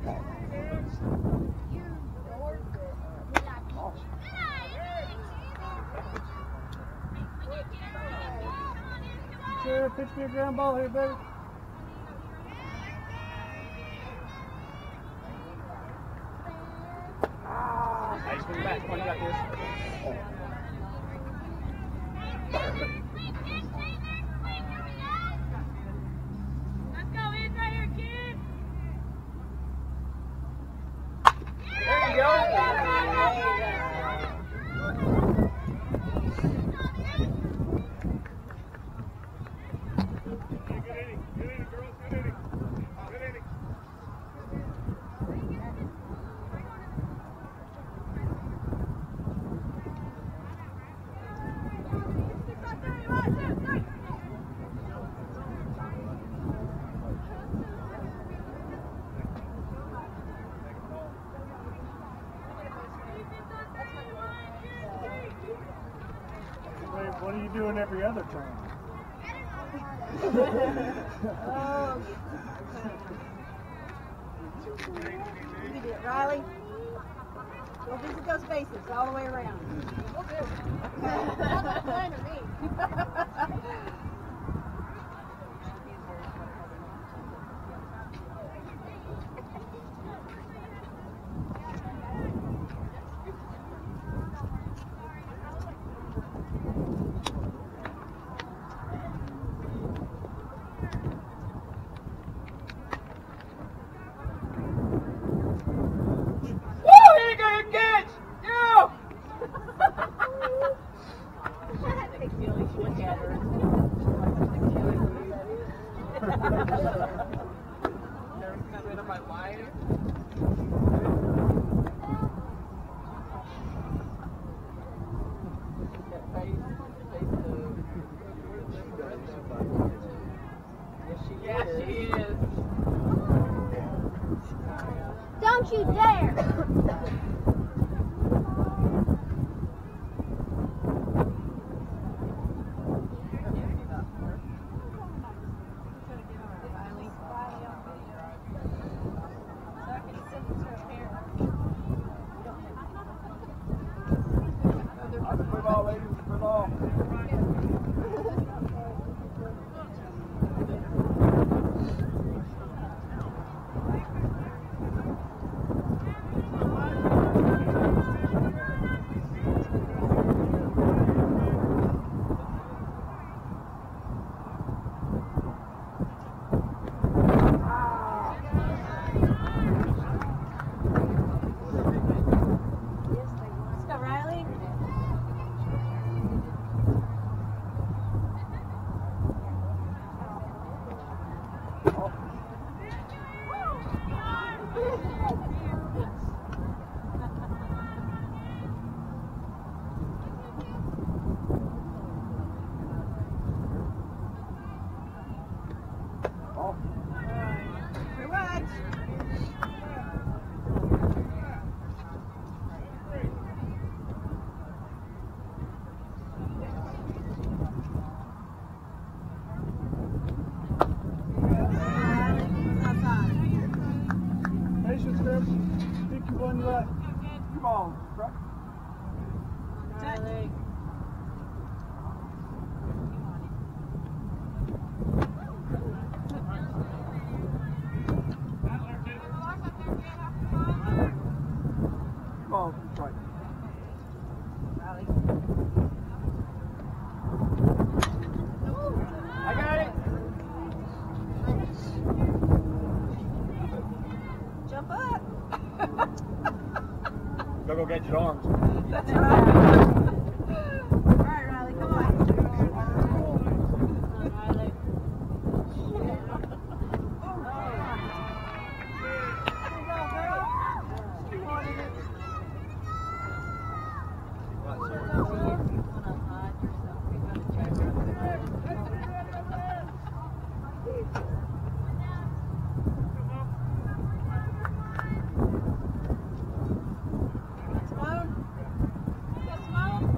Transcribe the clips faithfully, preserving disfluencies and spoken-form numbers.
Sure, pitch me a ground ball here, baby. Ah, nice, swing back. Come on, you got this. Let's go, in right here, kid. There you go. What are you doing every other time? Oh. You can do it, Riley. Go visit those bases all the way around. We'll do it. That's fine to me. Don't you dare! Come on, truck. Riley. Come on, truck. Riley. I got it. Jump up. Go go get your arms. That's right. All right, Riley, come on. Riley. Simone?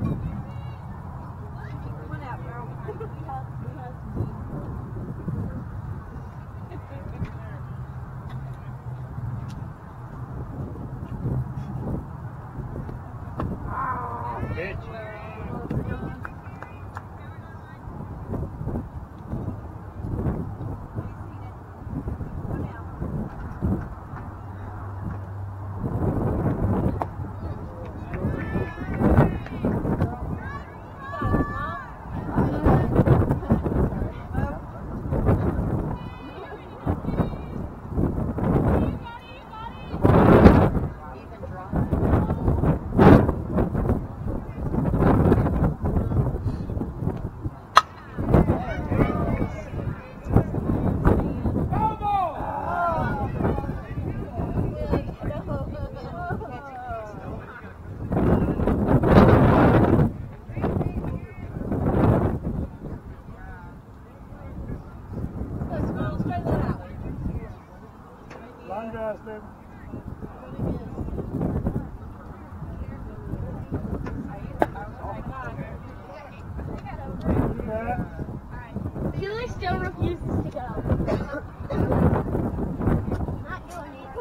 Undress, baby. Julie still refuses to go. Not doing it.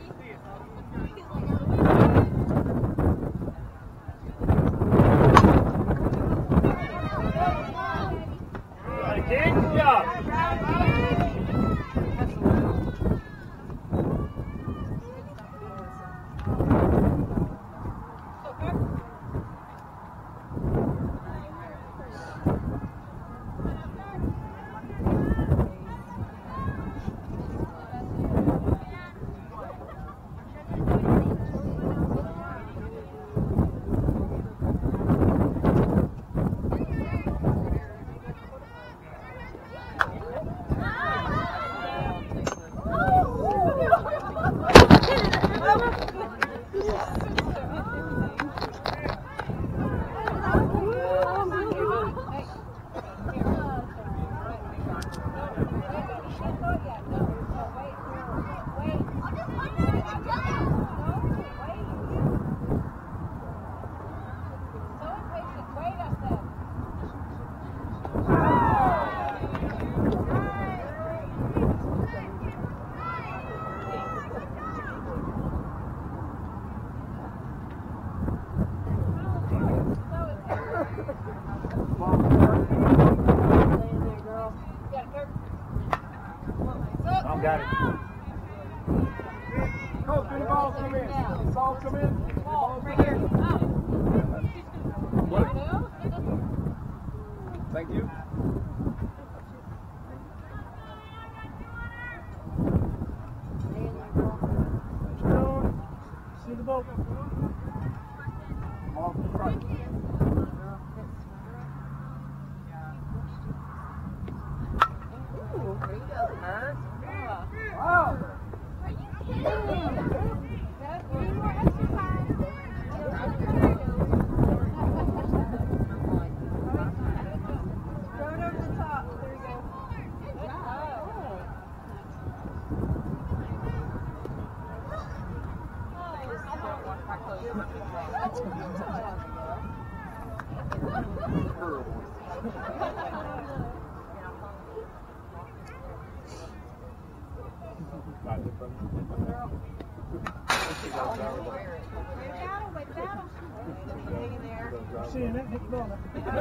King, good job. Got it. Coach, when the balls come in. The balls come in. The balls right here. What? Thank you. See the ball. Ball to the right. Ooh, there you go, Kurt. Wow. Are you kidding me? Three more exercise. Throw it over the top. There you go. Good job. Seeing it, hit the ball.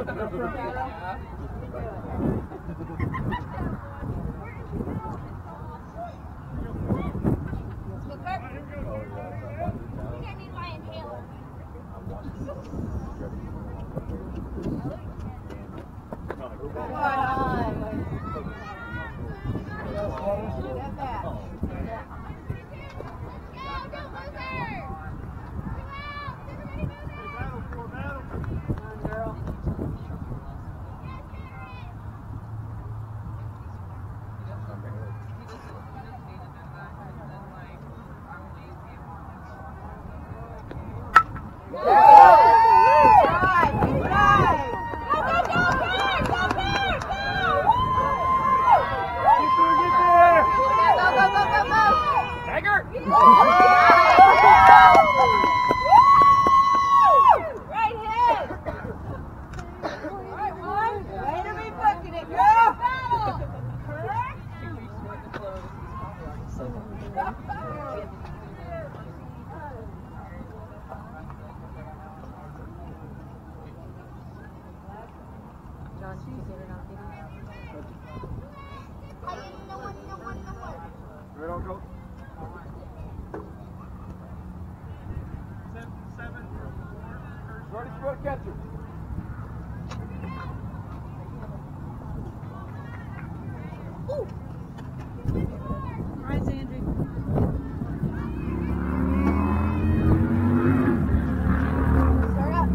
Right on, coach. Seven, seven. Ready for the catcher. Ooh. Rise, Andrew. Start up.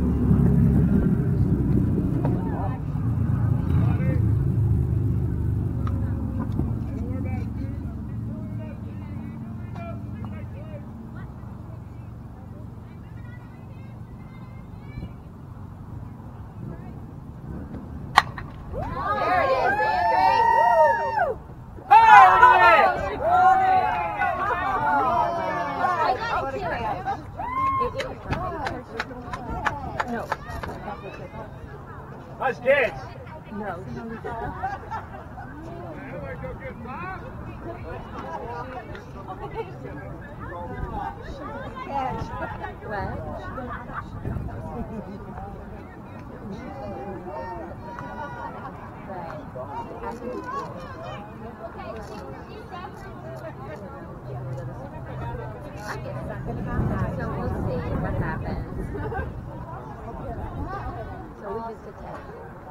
Nice catch. No. So we'll see what happens. So we just attack.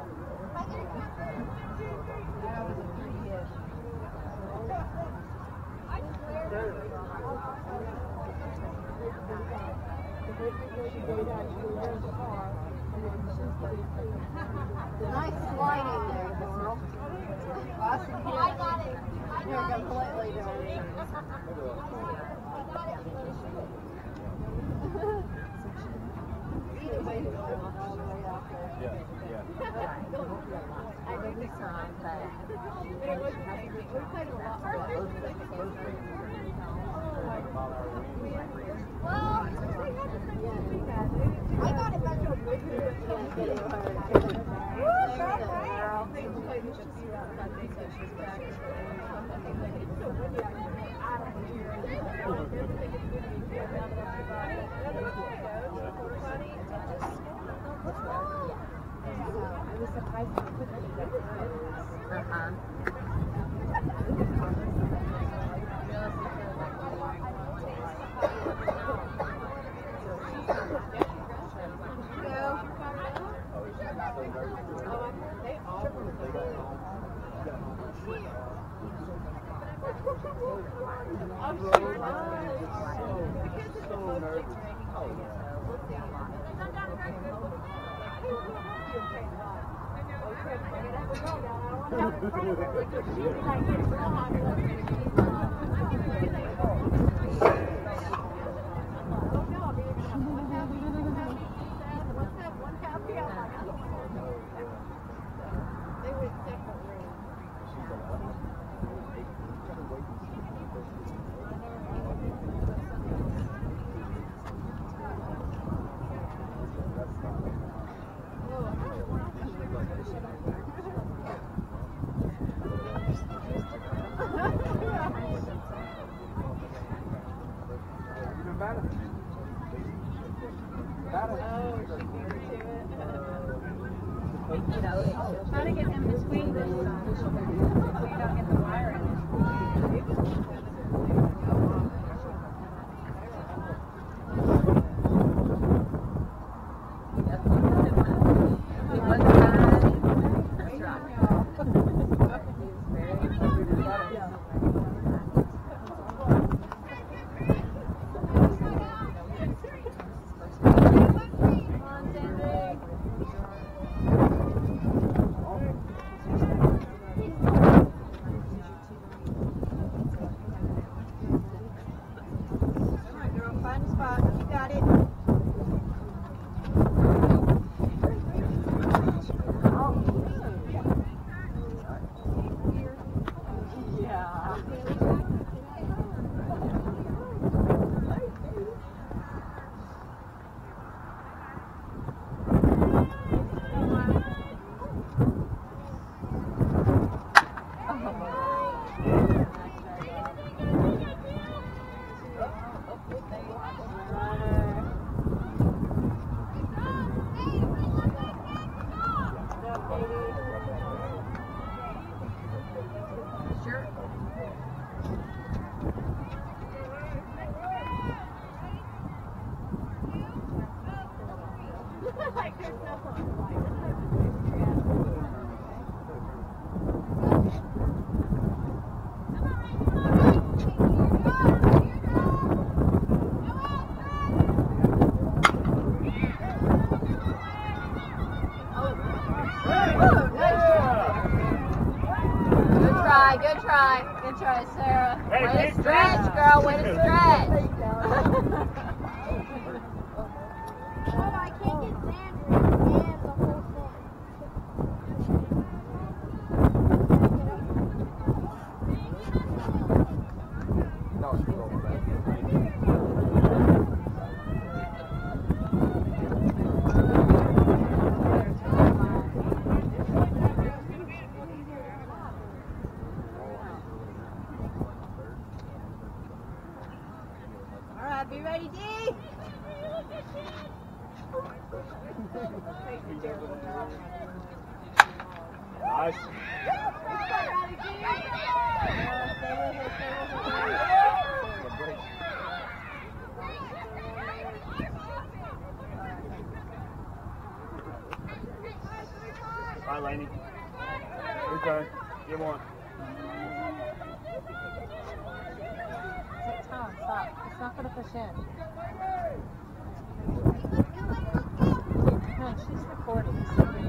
Nice sliding there, girl. Awesome. I got it. You're completely doing it. Either way, you're going all the way out there. Yeah, yeah. I know the song, but We played a lot. Well, I got it back to a good I was surprised how quickly that goes. uh-huh. You know, try to get him between this so you don't get the wire in it. He wasn't bad. That's right. side. Be ready, D. Nice. Bye, Lainey. Good turn. Get one. Tom, stop. It's not going to push in. No, she's recording.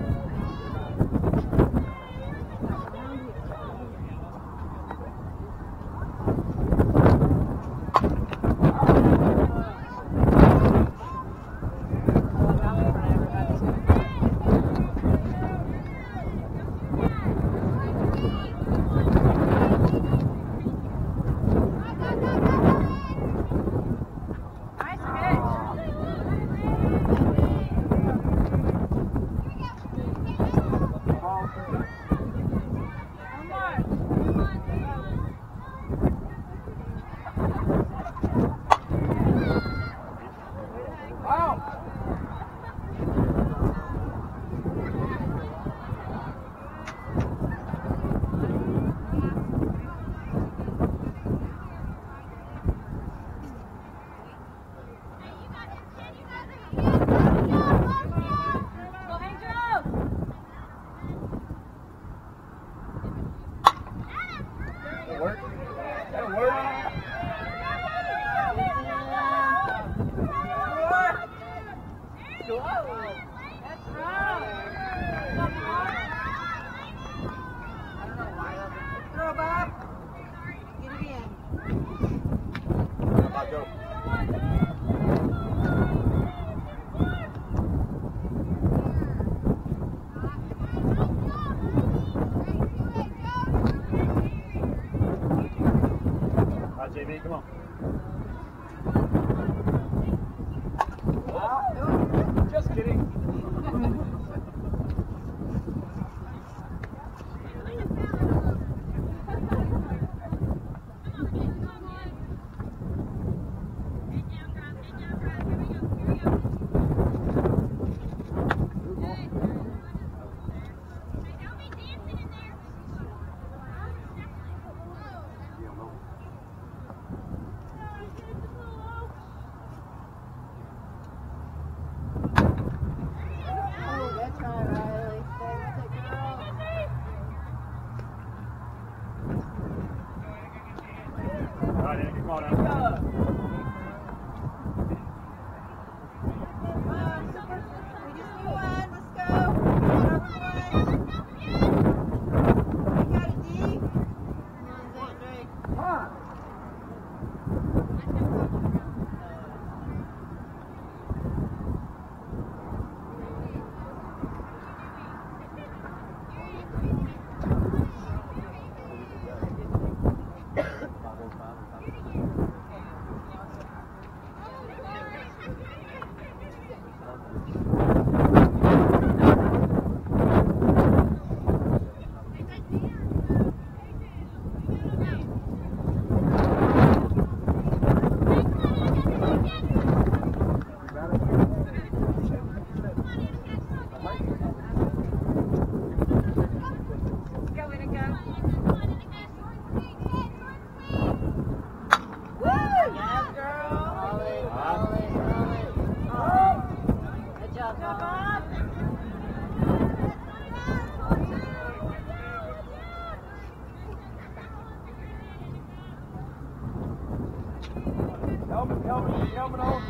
J B, come on. Just kidding. Helmet, helmet, helmet on.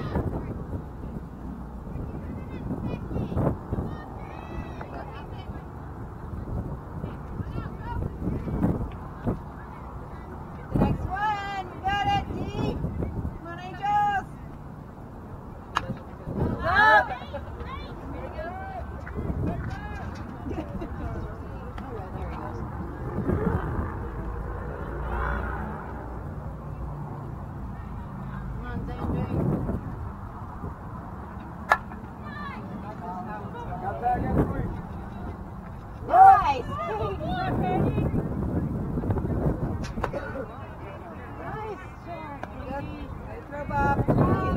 Come on, Zandri. job.